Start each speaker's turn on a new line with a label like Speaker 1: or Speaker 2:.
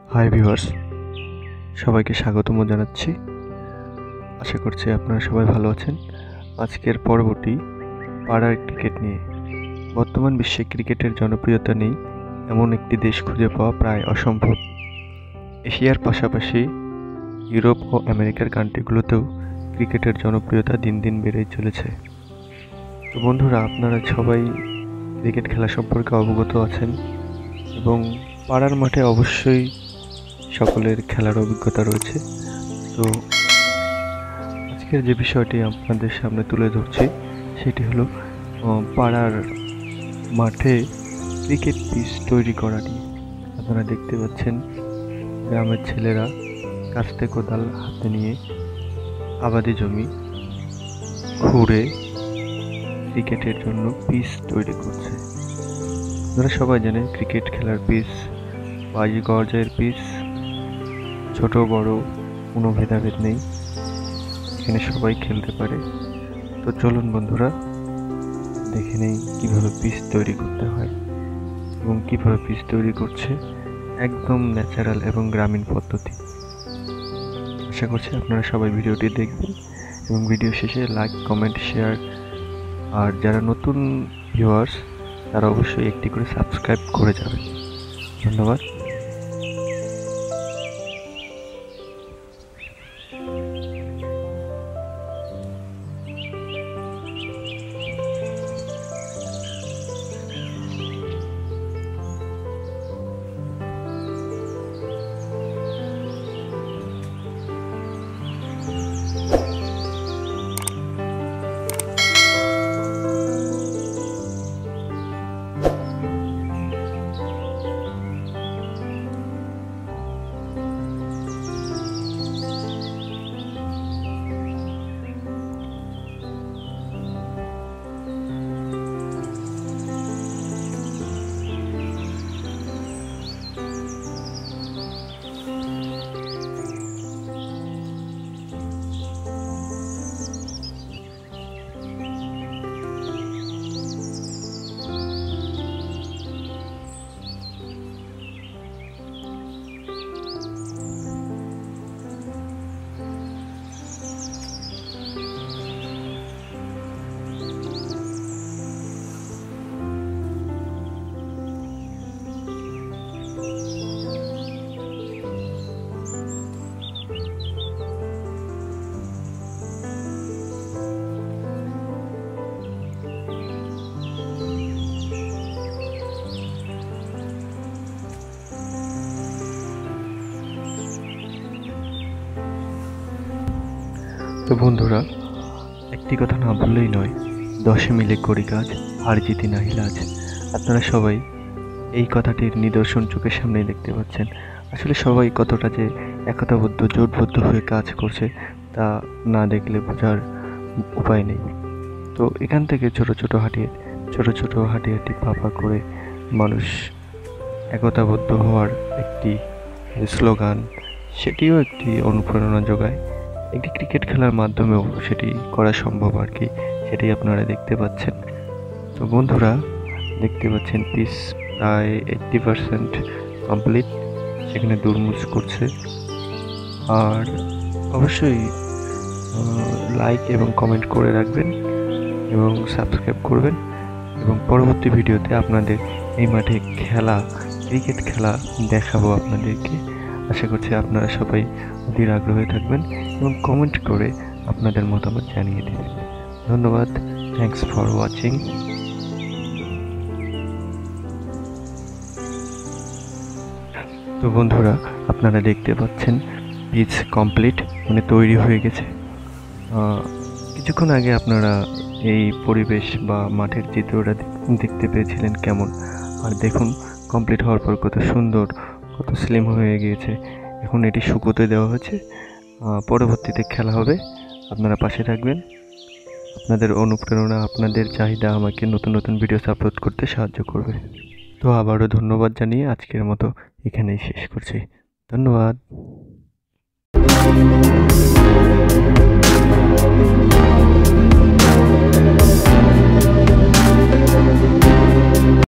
Speaker 1: Hi viewers, সবাইকে স্বাগতম জানাচ্ছি। আশা করছি আপনারা সবাই ভালো আছেন। আজকের পর্বটি পাড়ার ক্রিকেট নিয়ে। বর্তমান বিশ্বে ক্রিকেটের জনপ্রিয়তা নেই এমন একটি দেশ খুঁজে পাওয়া প্রায় অসম্ভব। এশিয়ার পাশাপাশি ইউরোপ ও আমেরিকার কান্ট্রিগুলোতেও ক্রিকেটের জনপ্রিয়তা দিন দিন বেড়েই চলেছে। তো বন্ধুরা, আপনারা সবাই ক্রিকেট খেলা সম্পর্কে অবগত আছেন এবং পাড়ার মাঠে অবশ্যই সকলের খেলার অভিজ্ঞতা রয়েছে। তো আজকের যে বিষয়টি আপনাদের সামনে তুলে ধরছি সেটি হলো পাড়ার মাঠে ক্রিকেট পিচ তৈরি করা নিয়ে। আপনারা দেখতে পাচ্ছেন গ্রামের ছেলেরা কাস্তে কোদাল হাতে নিয়ে আবাদি জমি খুঁড়ে ক্রিকেটের জন্য পিচ তৈরি করছে। আপনারা সবাই জানেন ক্রিকেট খেলার পিচ বাজি গর্জের পিচ, ছোট বড় কোনো ভেদাভেদ নেই, এখানে সবাই খেলতে পারে। তো চলুন বন্ধুরা দেখে নেই কীভাবে পিচ তৈরি করতে হয় এবং কীভাবে পিচ তৈরি করছে একদম ন্যাচারাল এবং গ্রামীণ পদ্ধতি। আশা করছি আপনারা সবাই ভিডিওটি দেখবেন এবং ভিডিও শেষে লাইক, কমেন্ট, শেয়ার, আর যারা নতুন ভিউয়ার্স তারা অবশ্যই একটি করে সাবস্ক্রাইব করে যাবেন। ধন্যবাদ। তো বন্ধুরা, একটি কথা না বললেই নয়, 10 মিলে করি কাজ, আর জিতি নাহি লাজ। আপনারা সবাই এই কথাটির নিদর্শন চোখের সামনেই দেখতে পাচ্ছেন। আসলে সবাই কতটা যে একতাবদ্ধ, জোটবদ্ধ হয়ে কাজ করছে তা না দেখলে বোঝার উপায় নেই। তো এখান থেকে ছোট ছোট হাঁটি পা করে মানুষ একতাবদ্ধ হওয়ার একটি স্লোগান, সেটিও একটি অনুপ্রেরণা যোগায়। একটি ক্রিকেট খেলার মাধ্যমেও সেটি করা সম্ভব আর কি, সেটি আপনারা দেখতে পাচ্ছেন। তো বন্ধুরা দেখতে পাচ্ছেন পিচ প্রায় 80% কমপ্লিট, সেখানে দুরমুজ করছে। আর অবশ্যই লাইক এবং কমেন্ট করে রাখবেন এবং সাবস্ক্রাইব করবেন এবং পরবর্তী ভিডিওতে আপনাদের এই মাঠে ক্রিকেট খেলা দেখাবো আপনাদেরকে। আশা করছি আপনারা সবাই অধীর আগ্রহে থাকবেন এবং কমেন্ট করে আপনাদের মতামত জানিয়ে দেবেন। ধন্যবাদ। Thanks for watching. তো বন্ধুরা, আপনারা দেখতে পাচ্ছেন পিচ কমপ্লিট, মানে তৈরি হয়ে গেছে। কিছুক্ষণ আগে আপনারা এই পরিবেশ বা মাঠের চিত্রটা দেখতে পেয়েছিলেন কেমন, আর দেখুন কমপ্লিট হওয়ার পর কত সুন্দর, কত স্লিম হয়ে গিয়েছে। এখন এটি শুকোতে দেওয়া হয়েছে, পরবর্তীতে খেলা হবে। আপনারা পাশে থাকবেন। আপনাদের অনুপ্রেরণা, আপনাদের চাহিদা আমাকে নতুন নতুন ভিডিওস আপলোড করতে সাহায্য করবে। তো আবারও ধন্যবাদ জানিয়ে আজকের মতো এখানেই শেষ করছি। ধন্যবাদ।